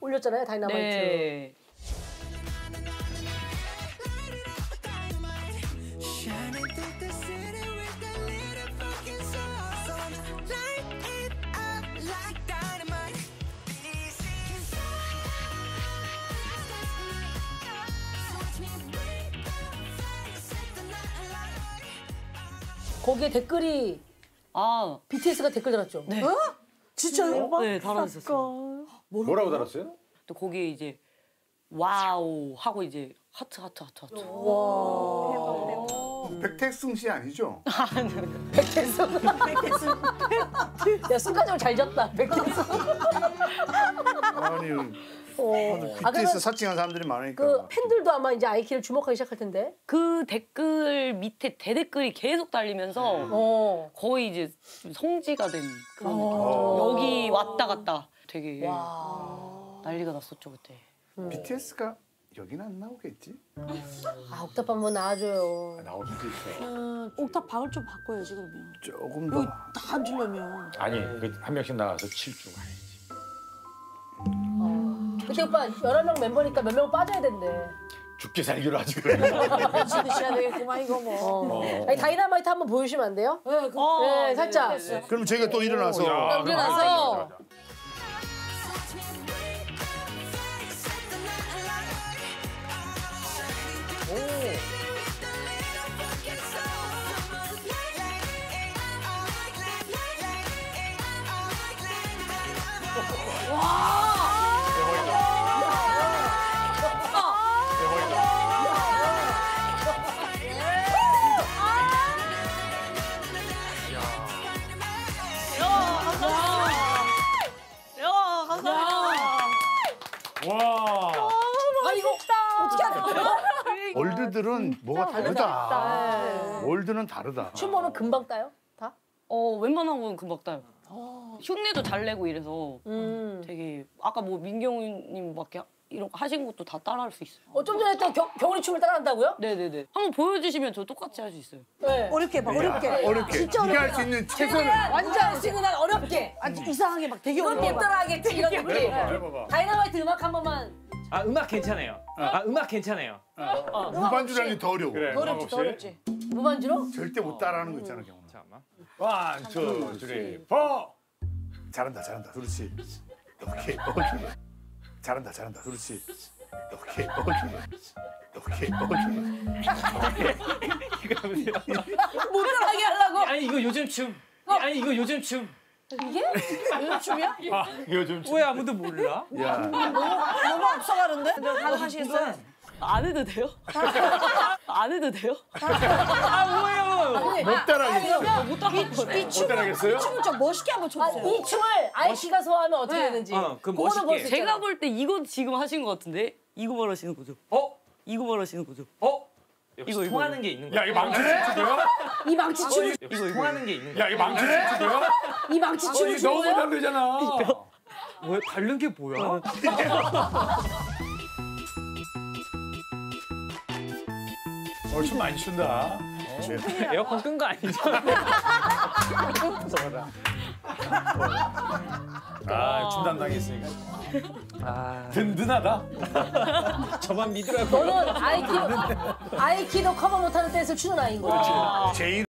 올렸잖아요, 다이너마이트. 네. 거기에 댓글이 BTS가 댓글 달았죠? 네. 어? 진짜요? 네, 달아주셨어요. 뭐라고 달았어요? 또 거기에 이제 와우 하고 이제 하트. 백태승 씨 아니죠? 백태승. 야, 순간적으로 잘 졌다, 백태승. 아니, BTS 사칭한 사람들이 많으니까. 그 팬들도 아마 이제 아이키를 주목하기 시작할 텐데. 그 댓글 밑에 대댓글이 계속 달리면서 거의 이제 좀 성지가 된 그런 느낌. 여기 왔다 갔다 되게 난리가 났었죠 그때. BTS가 여기는 안 나오겠지? 옥탑 한번 나와줘요. 나올 수도 있어. 옥탑 방을 좀 바꿔야지 그러면. 조금 여기 더. 다 앉으려면. 아니, 한 명씩 나가서 7주 가야지. 근데 오빠 11명 멤버니까 몇 명 빠져야 된대. 죽기 살기로 하지 그래. 며칠 드셔야 되겠구만 이거 뭐. 아니, 다이너마이트 한번 보여주시면 안 돼요? 네, 살짝. 그럼 저희가 또 일어나서. 일어나서. 와. 아, 이거 어떻게 하는 거야? 월드들은 뭐가 다르다. 월드는 다르다. 춤보면 금방 따요? 다? 웬만한 건 금방 따요. 흉내도 잘 내고 이래서 되게 아까 뭐 민경님밖에 이런 거 하신 것도 다 따라할 수 있어요. 좀 전에 또 겨울이 춤을 따라한다고요? 네네네. 한번 보여주시면 저 똑같이 할 수 있어요. 네. 어렵게 해봐 어렵게. 어렵게. 진짜 네가 할 어렵다. 수 있는 최선을. 완전 할 수 있는 한 어렵게. 아주 이상하게 막 되게 이건 어려워. 따라하겠지 이런 느낌. 해봐봐. 다이너마이트 음악 한 번만. 아 음악 괜찮아요. 음악 괜찮아요. 무반주라는 게 더 어려워. 그래. 어렵지 더 어렵지. 무반주로? 절대 못 따라하는 거 있잖아, 경훈아. 잠깐만. 1, 2, 3, 4. 잘한다. 그렇지. 오케이. 잘한다. 그렇지. 오케이. 못 따라하게 하려고. 아니 이거 요즘 춤. 아니 이거 요즘 춤. 이게? 요즘 춤이야? 요즘 왜 아무도 몰라? 야, 너무 앞서가는데? 가능하시겠어요? 안 해도 돼요? 안 해도 돼요? 아 뭐예요? 못 따라하겠어. 이 따라하겠어요? 춤을 좀 멋있게 한번 춰보세요. 이 춤을 아이키가 소화하면 어떻게 되는지. 그럼 그거는 멋있게. 볼수 있잖아. 제가 볼 때 이거 지금 하신 것 같은데 이거 말하시는 거죠? 이거 말하시는 거죠? 역시 이거. 통하는 게 있는 거야. 야, 이거 망치 춤이야? 이 망치 춤을 역시 통하는 게 있는 거야. 야, 이거 망치 춤이야? 이 망치 춤을 추는 너무 거야? 다르잖아. 왜 다른 게 뭐야? 춤 많이 춘다. 에어컨 끈 거 아니죠? 춤 담당했으니까. 든든하다. 저만 믿으라고. 너는 아이키도 커버 못하는 댄스를 추는 아이인 거야. 제일